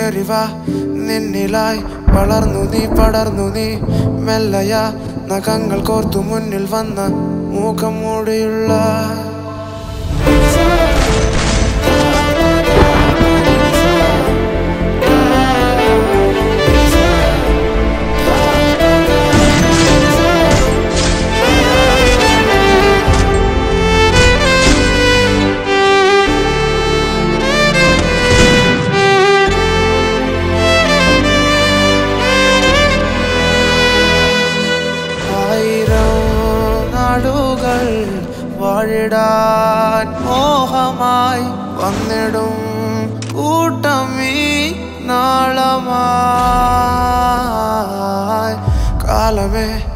കേറിവാ നിന്നിലായി വളർന്നു നീ പടർന്നു നീ മെല്ലയ നഖങ്ങൾ കോർത്തു മുന്നിൽ വന്ന മൂക്കം മൂടിയുള്ള വാഴിടാൻ മോഹമായി വന്നിടും കൂട്ടമീ നാളമായി കാലമേ